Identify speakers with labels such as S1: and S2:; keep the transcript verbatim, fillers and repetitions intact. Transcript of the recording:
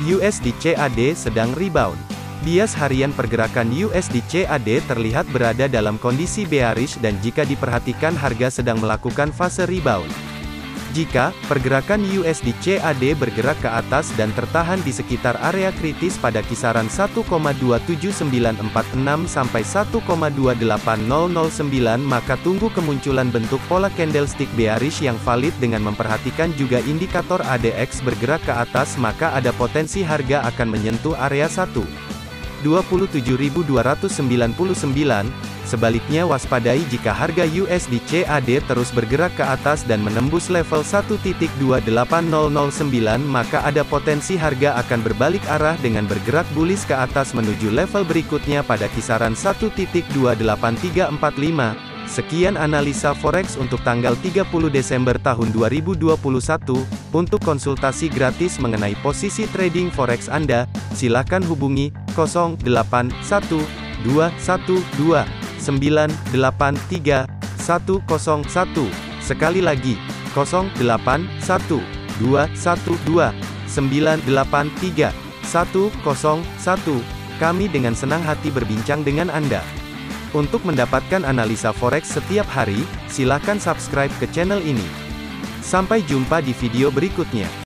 S1: U S D C A D sedang rebound. Bias harian pergerakan U S D C A D terlihat berada dalam kondisi bearish dan jika diperhatikan harga sedang melakukan fase rebound. Jika pergerakan U S D C A D bergerak ke atas dan tertahan di sekitar area kritis pada kisaran satu koma dua tujuh sembilan empat enam sampai satu koma dua delapan nol nol sembilan, maka tunggu kemunculan bentuk pola candlestick bearish yang valid dengan memperhatikan juga indikator A D X bergerak ke atas, maka ada potensi harga akan menyentuh area satu koma dua tujuh dua sembilan sembilan. Sebaliknya waspadai jika harga U S D C A D terus bergerak ke atas dan menembus level satu koma dua delapan nol nol sembilan, maka ada potensi harga akan berbalik arah dengan bergerak bullish ke atas menuju level berikutnya pada kisaran satu koma dua delapan tiga empat lima. Sekian analisa forex untuk tanggal tiga puluh Desember tahun dua ribu dua puluh satu. Untuk konsultasi gratis mengenai posisi trading forex Anda, silakan hubungi nol delapan satu dua satu dua sembilan delapan tiga satu nol satu. Sekali lagi, nol delapan satu dua satu dua sembilan delapan tiga satu nol satu. Kami dengan senang hati berbincang dengan Anda. Untuk mendapatkan analisa forex setiap hari, silakan subscribe ke channel ini. Sampai jumpa di video berikutnya.